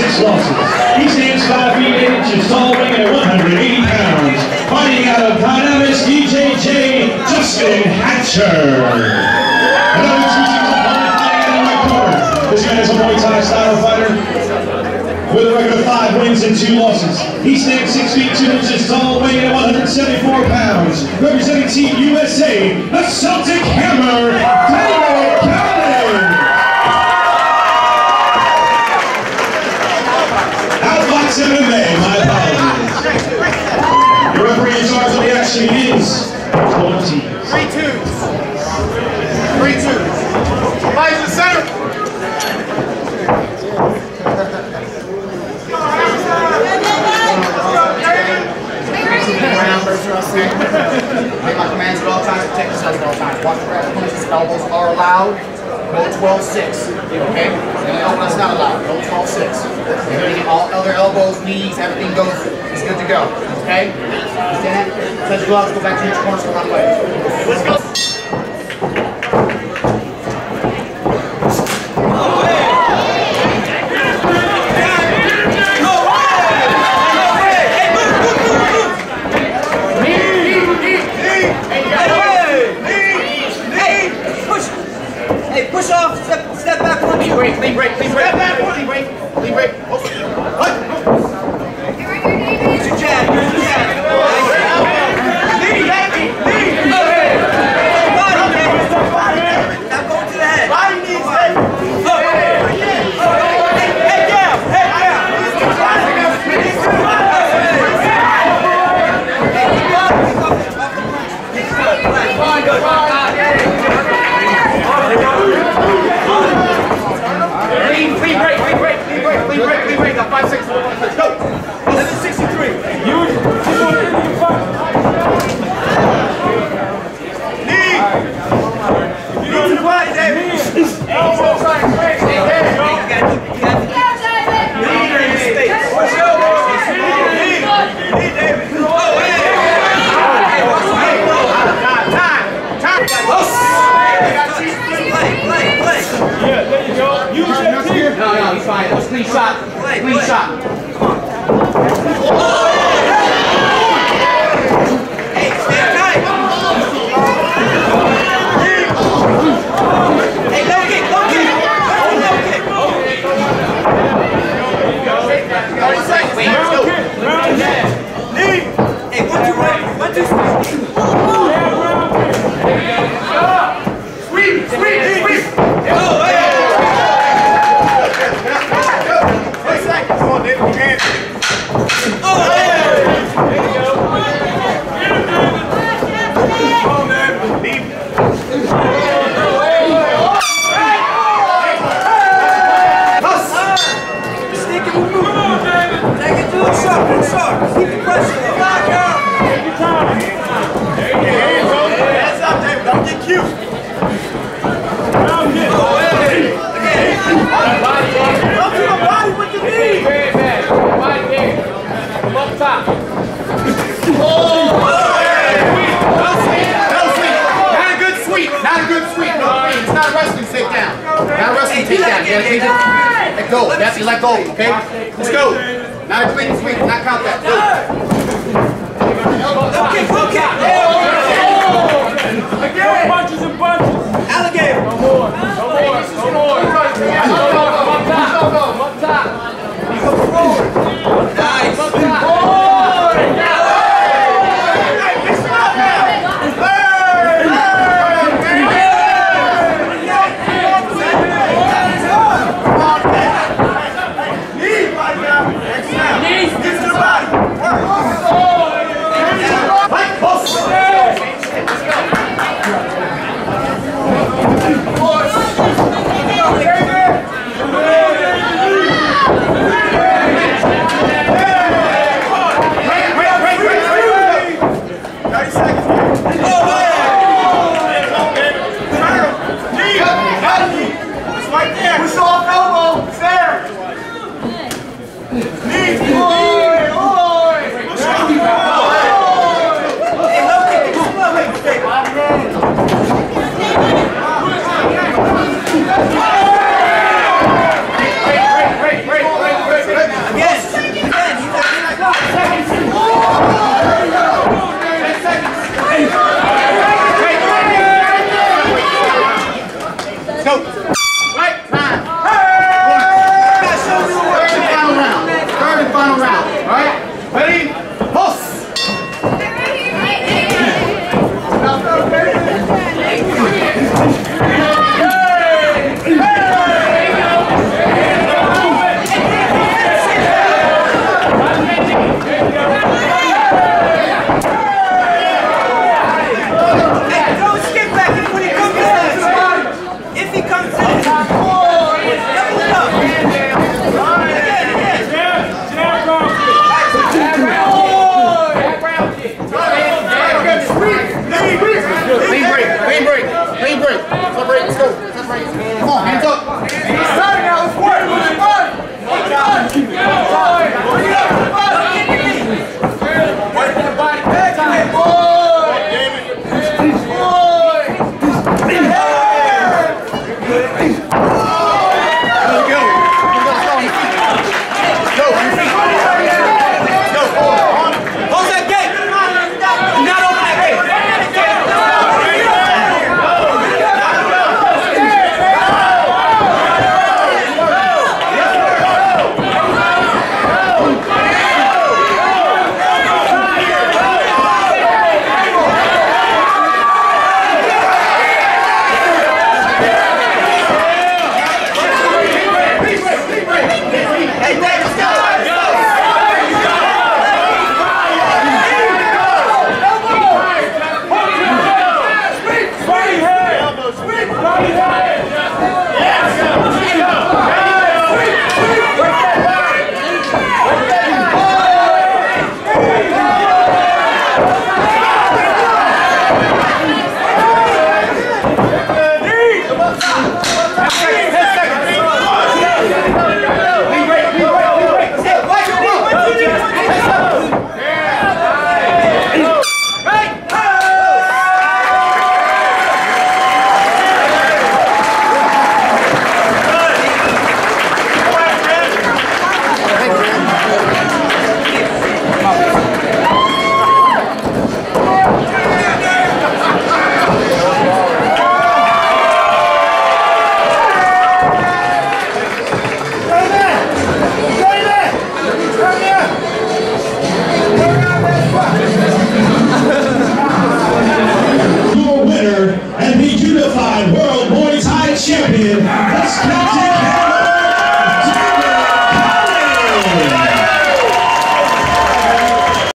6 losses. He stands 5 feet 8 inches tall, weighing at 180 pounds. Fighting out of Dynamis EJJ, Justin Hatcher. Another 2 seasons opponent fighting out of my corner. This man is a Muay Thai style fighter with a record of 5 wins and 2 losses. He stands 6 feet 2 inches tall, weighing at 174 pounds. Representing Team USA, the Celtic Hammer, David Calvin. Outbox MMA, my apologies. Your referee in charge of the action is 20. 3-2s. 3-2s. Lies in the center. Make my commands at all times, protect yourself at all times. Watch your punches, elbows are allowed. Go 12-6. Okay? And that's not allowed. Go 12-6. Everything, all other elbows, knees, everything goes, it's good to go. Okay? Stand, touch your gloves, go back to each corner, so run away. Let's go. Push off, step back, clean break. Step back, clean break. What? Use your jab, Knee. Body, now go to the head. Body needs head. Head down. Clean break. Now 5-6. Let's go. 11-63. Use knee. Use your body, David. Elbow side. Yeah, there you go. Use that team. No, he's fine. That was a clean shot. Clean shot. Come on. Hey, stand tight. Hey, low kick. 30 seconds. Wait, let's go. Knee. Hey, 1-2 right. 1-2 sweep. Sweep. Oh, hey. Come on, David, you can. Oh, hey! There you go. Come on, man. Deep. Stick it, move. Come on, David. Take it to the shot. Keep the pressure. Lock out. Take your time. There you go. Hands up, David. Don't get cute. Oh, hey. Again. Up to the body with the knee. Very bad. Body there. Come up top. Oh! No sweep. Not a good sweep. No, it's not a wrestling takedown. Not a wrestling takedown. You gotta let go. That's it. Let go. Okay? Let's go. Not a clean sweep. Not count that. Go. Okay. Again. Punches and bunches. Alligator. No more. Up top. Come forward. Nice. Up top. break. Separate, let's go. Separate. Come on, hands up. Starting now, let's work. Let's run. Bring it up. Bring it up. Work that body. Back time, boy. And the unified World Muay Thai Champion, the